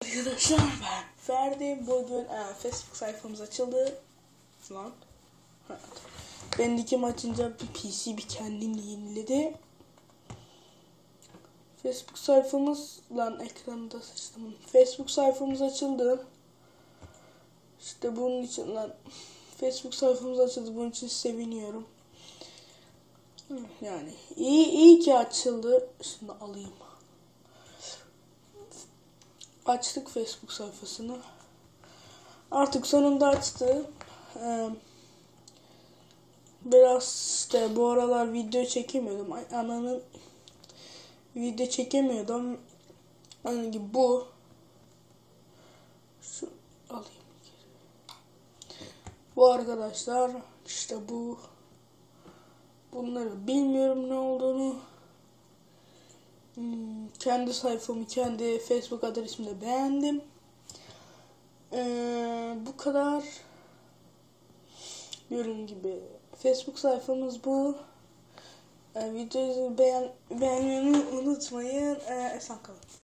Arkadaşlar ben Ferdi. Bugün Facebook sayfamız açıldı. Lan. Ben iki açınca bir PC bir kendini yeniledi. Facebook sayfamız lan ekranda sıçtım. Facebook sayfamız açıldı. İşte bunun için lan Facebook sayfamız açıldı. Bunun için seviniyorum. Yani iyi ki açıldı. Şunu alayım. Açtık Facebook sayfasını. Artık sonunda açtı. Biraz işte bu aralar video çekemiyordum. Ananın video çekemiyordum. Hani bu. Şu alayım. Bu arkadaşlar işte bu. Bunları bilmiyorum ne olduğunu. Kendi sayfamı, kendi Facebook adresimi de beğendim. Bu kadar. Gördüğün gibi Facebook sayfamız bu. Videoyu beğenmeyi unutmayın. Esen kalın.